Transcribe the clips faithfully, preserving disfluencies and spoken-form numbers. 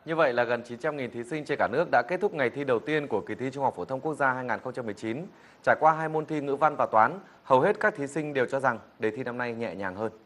Như vậy là gần chín trăm nghìn thí sinh trên cả nước đã kết thúc ngày thi đầu tiên của kỳ thi Trung học phổ thông quốc gia hai nghìn không trăm mười chín. Trải qua hai môn thi ngữ văn và toán, hầu hết các thí sinh đều cho rằng đề thi năm nay nhẹ nhàng hơn.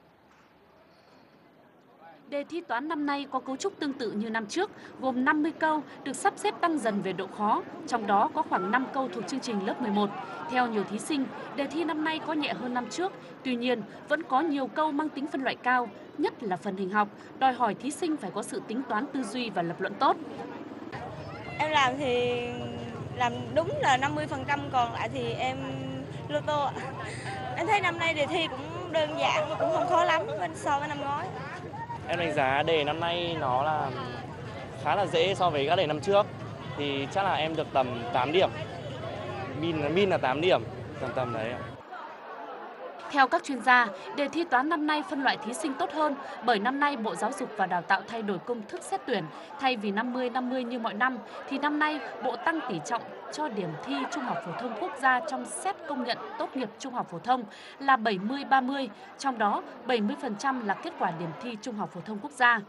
Đề thi toán năm nay có cấu trúc tương tự như năm trước, gồm năm mươi câu được sắp xếp tăng dần về độ khó, trong đó có khoảng năm câu thuộc chương trình lớp mười một. Theo nhiều thí sinh, đề thi năm nay có nhẹ hơn năm trước, tuy nhiên vẫn có nhiều câu mang tính phân loại cao, nhất là phần hình học, đòi hỏi thí sinh phải có sự tính toán tư duy và lập luận tốt. Em làm thì làm đúng là năm mươi phần trăm, còn lại thì em lô tô ạ. Em thấy năm nay đề thi cũng đơn giản và cũng không khó lắm so với năm ngoái. Em đánh giá đề năm nay nó là khá là dễ so với các đề năm trước. Thì chắc là em được tầm tám điểm. Min min là tám điểm, tầm tầm đấy ạ. Theo các chuyên gia, đề thi toán năm nay phân loại thí sinh tốt hơn bởi năm nay Bộ Giáo dục và Đào tạo thay đổi công thức xét tuyển. Thay vì năm mươi năm mươi như mọi năm, thì năm nay Bộ tăng tỷ trọng cho điểm thi Trung học phổ thông quốc gia trong xét công nhận tốt nghiệp trung học phổ thông là bảy mươi ba mươi, trong đó bảy mươi phần trăm là kết quả điểm thi Trung học phổ thông quốc gia.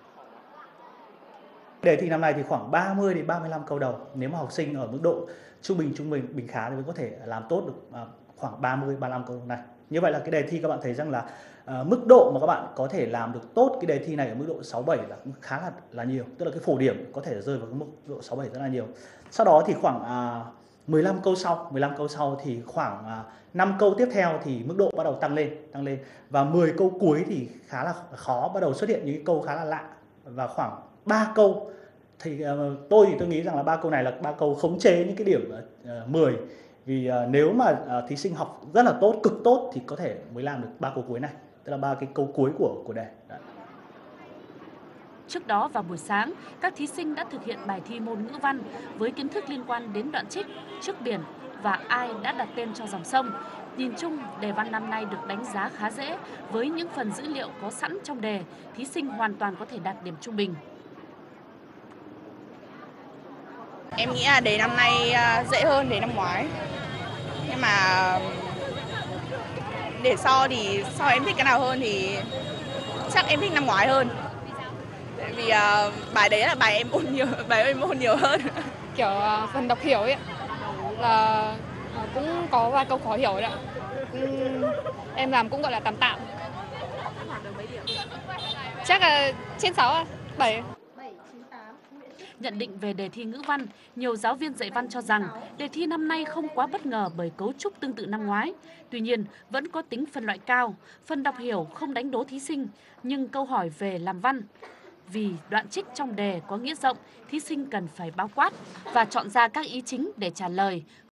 Đề thi năm nay thì khoảng ba mươi đến ba mươi lăm câu đầu. Nếu mà học sinh ở mức độ trung bình, trung bình, bình khá thì mới có thể làm tốt được khoảng ba mươi, ba mươi lăm câu này. Như vậy là cái đề thi các bạn thấy rằng là uh, mức độ mà các bạn có thể làm được tốt cái đề thi này ở mức độ sáu bảy là cũng khá là là nhiều. Tức là cái phổ điểm có thể rơi vào cái mức độ sáu bảy rất là nhiều. Sau đó thì khoảng uh, mười lăm câu sau, mười lăm câu sau thì khoảng uh, năm câu tiếp theo thì mức độ bắt đầu tăng lên, tăng lên. Và mười câu cuối thì khá là khó, bắt đầu xuất hiện những cái câu khá là lạ. Và khoảng ba câu thì uh, tôi thì tôi nghĩ rằng là ba câu này là ba câu khống chế những cái điểm uh, mười. Vì uh, nếu mà uh, thí sinh học rất là tốt, cực tốt thì có thể mới làm được ba câu cuối này, tức là ba cái câu cuối của của đề. Đấy. Trước đó vào buổi sáng, các thí sinh đã thực hiện bài thi môn ngữ văn với kiến thức liên quan đến đoạn trích, trước biển và ai đã đặt tên cho dòng sông. Nhìn chung, đề văn năm nay được đánh giá khá dễ, với những phần dữ liệu có sẵn trong đề, thí sinh hoàn toàn có thể đạt điểm trung bình. Em nghĩ là đề năm nay dễ hơn đề năm ngoái. Nhưng mà để so thì so em thích cái nào hơn thì chắc em thích năm ngoái hơn. Tại vì uh, bài đấy là bài em ôn nhiều, bài em ôn nhiều hơn. Kiểu uh, phần đọc hiểu ấy là uh, cũng có vài câu khó hiểu đấy ạ. Uhm, em làm cũng gọi là tạm tạm. Chắc là trên sáu, bảy. Nhận định về đề thi ngữ văn, nhiều giáo viên dạy văn cho rằng đề thi năm nay không quá bất ngờ bởi cấu trúc tương tự năm ngoái. Tuy nhiên, vẫn có tính phân loại cao, phần đọc hiểu không đánh đố thí sinh, nhưng câu hỏi về làm văn. Vì đoạn trích trong đề có nghĩa rộng, thí sinh cần phải bao quát và chọn ra các ý chính để trả lời,